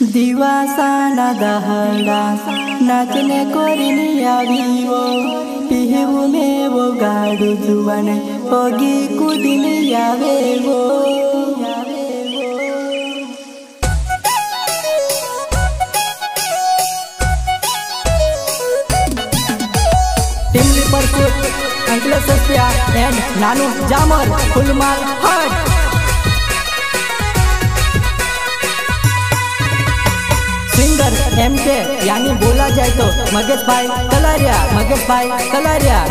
दिवासाना दहड़ा नाचने कोरिनी आवीवो पिहु में वो गाड़ू जुवन होगी कुदिनी आवेवो टिमली परसुट अंकल सस्या एंड नानू जामर फुलमाल हट सिंगर एमके यानी बोला जाए तो मगेश भाई कलारिया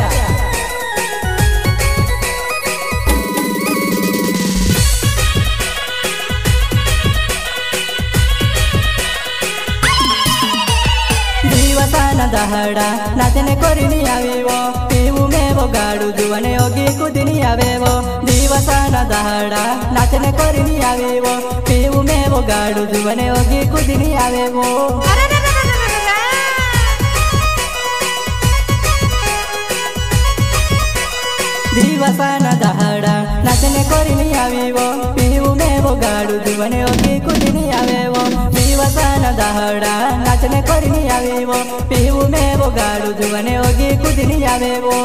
दिवसाना दहड़ा नाचने कोरिनी आवेवो पीऊ में वो गाड़ू जुवने होगी कुदिनी आवेवो दिवसाना दहड़ा नाचने कोरिनी आवेवो पीऊ में वो गाड़ू जुवने होगी कुदिनी आवेवो दिवसाना दहड़ा नाचने कोरिनी आवेवो पीऊ में वो गाड़ू जुवने होगी कुदिनी आवेवो दिवसाना दहड़ा नाचने कोरिनी आवेवो पीऊ में वो गाड़ू जुवने होगी कुदिनी आवेवो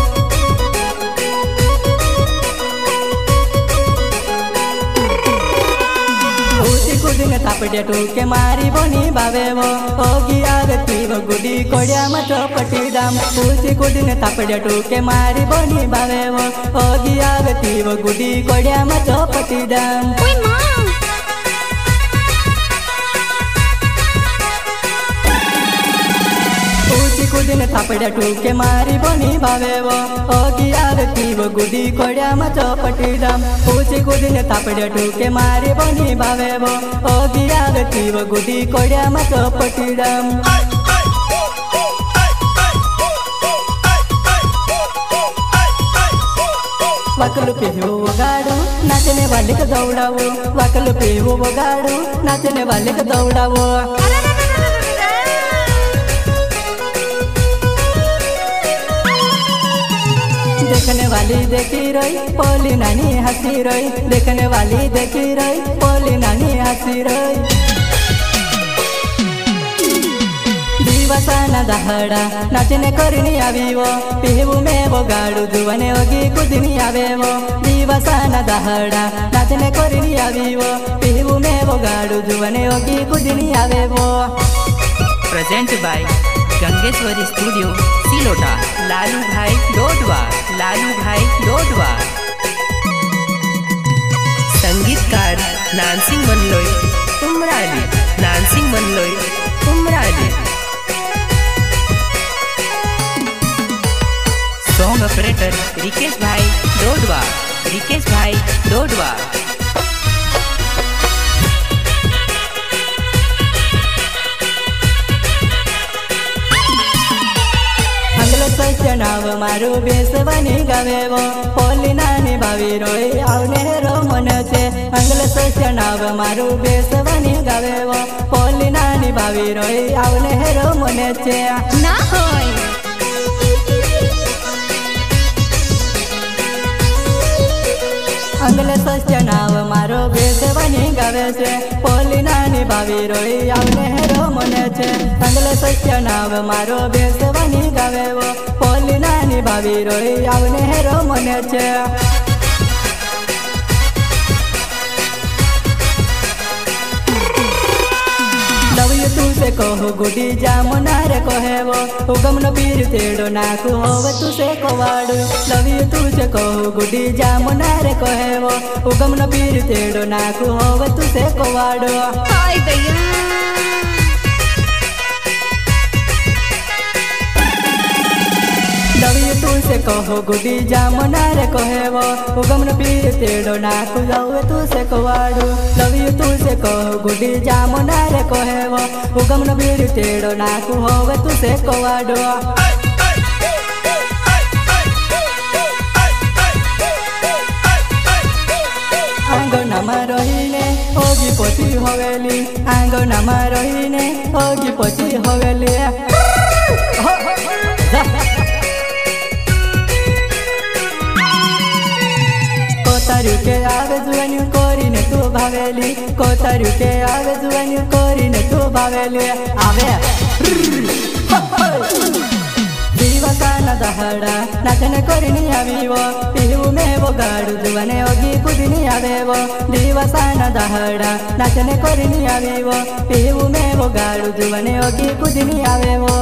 कुदिने थापड़े टूके मारी बोनी बावेवो होगी आगती वो गुडी कोड़िया मचो पटी दाम पूछी कुदिने थापड़े टूके मारी बोनी बावेवो होगी आगती वो गुडी कोड़िया मचो पटी दाम कुदिने थापड़े टूके मारी बोनी बावेवो होगी आगती वो गुडी कोड़िया मचो पटी दाम पूछी कुदिने थापड़े टूके मारी बोनी बावेवो होगी आगती वो गुडी कोड़िया मचो पटी दाम वकल पे हो वो गाड़ू नाचने वाले को दौड़ावो वकल पे हो वो गाड़ू नाचने वाले को दौड़ावो देखने वाली देखी रही पोली नानी हंसी रही देखने वाली देखी रही पोली नानी हंसी रही दिवसाना दहड़ा नाचने कोरिनी आवीवो पीहू में वो गाड़ू जुवने होगी कुदिनी आवेवो दिवसाना दहड़ा नाचने कोरिनी आवीवो पीहू में वो गाड़ू जुवने होगी कुदिनी आवेवो। Present by Gangeshwari studio Silota Lalu bhai Dodwa संगीतकार नानसिंह मनलोई उमराली सॉन्ग ऑपरेटर रिकेश भाई डोडवा नाव मारू बेसवानी गावेवो पोली नानी भावी रोई आवने रो मन छे अंगल सस्य नाव मारू बेसवानी गावेवो पोली नानी भावी रोई आवने रो मन छे ना होय अंगल सस्य नाव मारो बेसवानी गावे छे पोली नानी भावी रोई आवने रो मन छे अंगल सस्य नाव मारो बेसवानी गावेवो पोली नानी भावी रोई आवने रो मन छे लवयु तू से कहो गुडी जामुना रे कहेवो हुगम न पीर तेड़ो नाकु होव तू से कोवाड़ू लवयु तू से कहो गुडी जामुना रे कहेवो हुगम न पीर तेड़ो नाकु होव तू से कोवाड़ू हाय दैया लवयु तू से कहो गुडी जामुना रे कहेवो हुगम न पीर तेड़ो नाकु होव तू से कोवाड़ू लवयु तू से कहो गुडी जामुना रे कहेवो हुगम न पीर तेड़ो नाकु होव तू से कोवाड़ू आंगनमा रहीने होगी पची हवेली आंगनमा रहीने होगी पची हवेली तारू के आवे जुआनी कोरी ने तू भावेली कोतारू के आवे जुआनी कोरीने तू भावेली आवे दिवसाना दहड़ा नाचने कोरिनी आवीवो पीहू में वो गाड़ू जुआने होगी कुदिनी आवेवो दिवसाना दहड़ा नाचने कोरिनी आवीवो पीहू में वो गाड़ू जुआने होगी कुदिनी आवेवो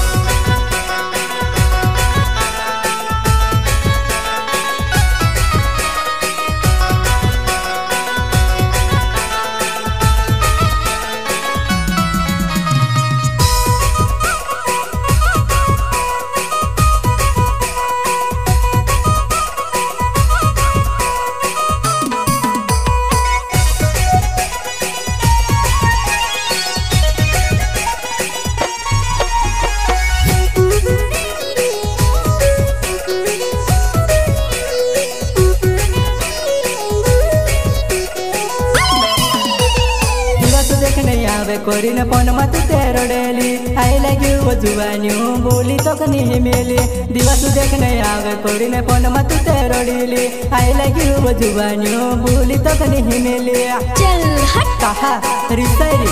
कोरिन पन मत तेरो डेली आई लगी वो जुआनी बोली तो कनी हिमेली दिवस देखने आवे कोरिन पन मत तेरो डेली आई लगी वो जुआनी बोली तो कनी हिमेली चल हट कहा रिसरी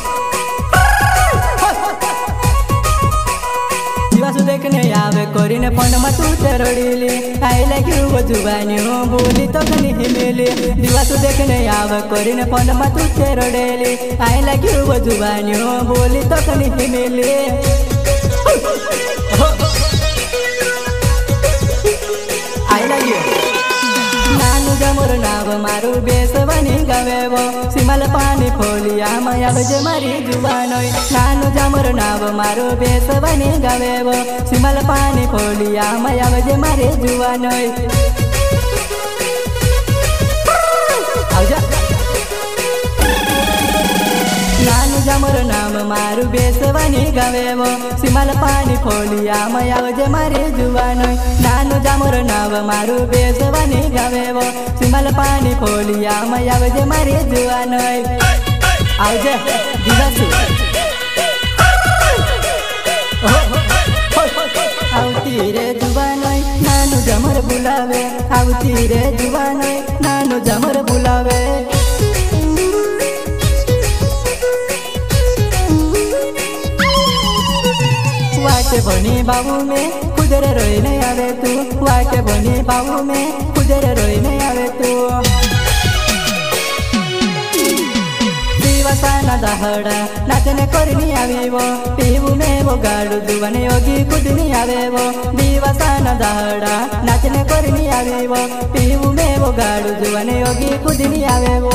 दिवस देखने आवे कोरिन पन मत तेरो डेली आई लगी वो जुआनी बोली तो कनी हिमेली दिवस देखने आवे कोरिन पन मत तेरो डेली आई लगी वो जुआनी बोली तो कनी हिमेली आई लगी नानु जमोर नाव मारू बेसवनी गवेवो सिमल पानी फोलिया माया बजे मारी जुबानोय नानु जमोर नाव मारू बेसवनी गवेवो सिमल पानी फोलिया माया बजे मारी जुबानोय नानु जमोर नाम मारू बेसवनी गवेवो सिमल पानी फोलिया माया बजे मारी जुबानोय नानु जमोर नाव मारू बेसवनी गवेवो सिमल पानी फोलिया माया बजे मारी जुबानोय आउजे दिवस आवती रे जुबानोय नानु जमोर बुलावे आवती रे जुबानोय नानु जमोर बुलावे वाटे बनी बाबू में कुदरे रोई नहीं आवे तू वाटे बनी बाबू में कुदरे रोई नहीं आवे तू दिवसाना दहड़ा नाचने कोरिनी आवीवो पीहू में वो गाड़ू जुआने होगी कुदनी आवेवो दिवसाना दहड़ा नाचने कोरिनी आवीवो पीहू में वो गाड़ू जुआने होगी कुदनी आवेवो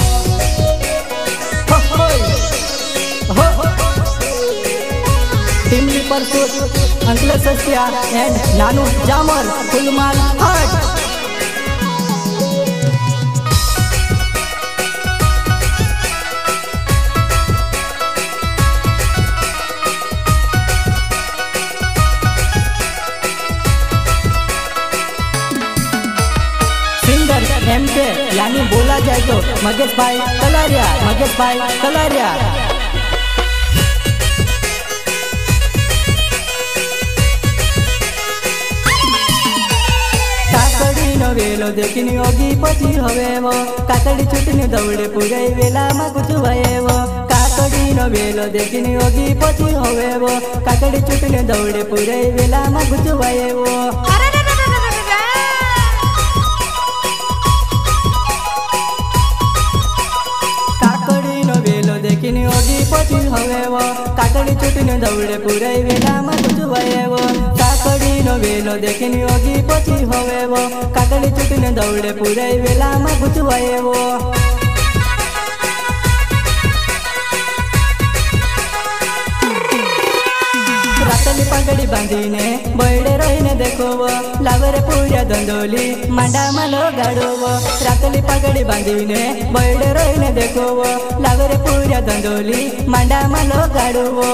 टीमली परसूट अंकल सस्या एंड नानू जामर फुलमाल हट सिंगर एमके यानी बोला जाए तो मगेश भाई कलारिया वेलो देखनी होगी पची हवेवो काकड़ी चुटनी दौड़े पूरे वेला मा कुछ भयेवो काकड़ी नो वेलो देखनी होगी पची हवेवो काकड़ी चुटनी दौड़े पूरे वेला मा कुछ भयेवो काकड़ी नो वेलो देखनी होगी पची हवेवो काकड़ी चुटनी दौड़े पूरे वेला मा कुछ भयेवो काकड़ी नो वेलो देखनी होगी पची हवेवो काकड़ी चुटनी दौड़े पूरे वेला मा कुछ भयेवो रातली पगड़ी बांधीने बैडे रहीने देखोवो लावरे पूर्या दंदोली मांडा मालो गाडोवो रातली पगड़ी बांधीने बैडे रहीने देखोवो लावरे पूर्या दंदोली मांडा मालो गाडोवो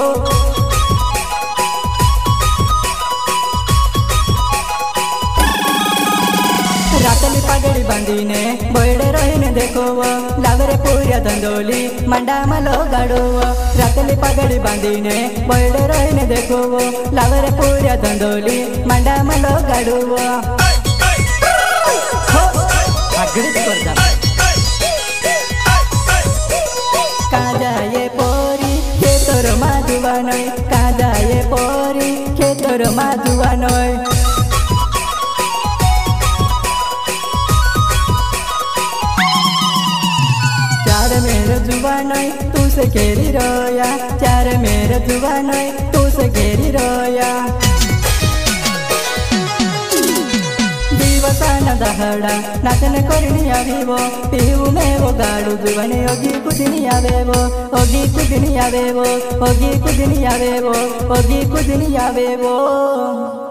रातली पगड़ी बांधीने बैडे रहीने देखोवो लावरे पूर्या दंदोली मांडा मालो गाडोवो रातली पगड़ी बांधीने बैडे रहीने देखोवो लावरे पूर्या दंदोली मांडा मालो गाडोवो जुबान तू से घेरी रोया चार मेरे जुबान तू से घेरी रोया दिवसाना दहड़ा नाचन करनी आवेवो पीऊ में वो गाड़ू जुबान होगी कुछ नहीं आवेवो होगी कुछ नहीं आवेवो होगी कुछ नहीं आवेवो होगी कुछ नहीं आवेवो।